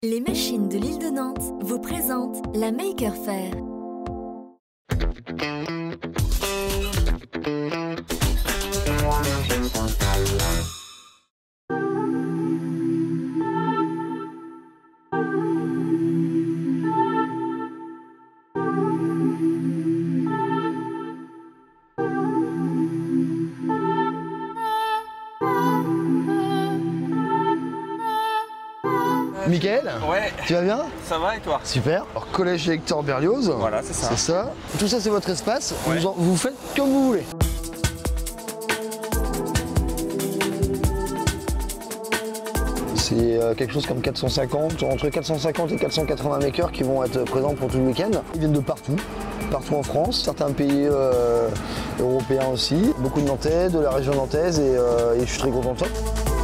Les machines de l'île de Nantes vous présentent la Maker Faire. Mickaël, Ouais. tu vas bien? Ça va et toi? Super. Alors, collège Hector Berlioz. Voilà, c'est ça. C'est ça. Tout ça, c'est votre espace. Ouais. Vous faites comme vous voulez. C'est quelque chose comme 450, entre 450 et 480 makers qui vont être présents pour tout le week-end. Ils viennent de partout en France, certains pays européens aussi. Beaucoup de Nantais, de la région nantaise et je suis très content de ça.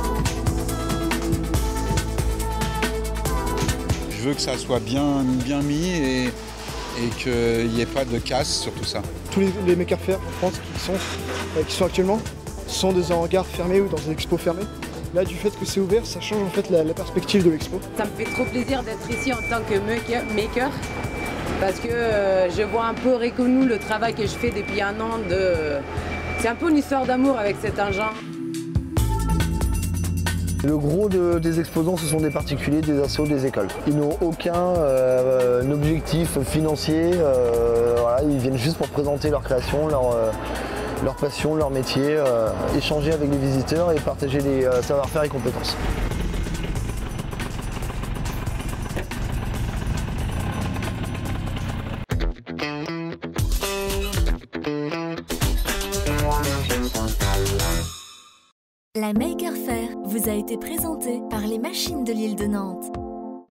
Je veux que ça soit bien mis et qu'il n'y ait pas de casse sur tout ça. Tous les Maker Faire en France qui sont actuellement sont des hangars fermés ou dans des expos fermés. Là, du fait que c'est ouvert, ça change en fait la perspective de l'expo. Ça me fait trop plaisir d'être ici en tant que maker parce que je vois un peu reconnu le travail que je fais depuis un an. C'est un peu une histoire d'amour avec cet engin. Le gros des exposants, ce sont des particuliers, des assos, des écoles. Ils n'ont aucun objectif financier, voilà, ils viennent juste pour présenter leur création, leur passion, leur métier, échanger avec les visiteurs et partager les savoir-faire et compétences. La Maker Faire vous a été présentée par les machines de l'île de Nantes.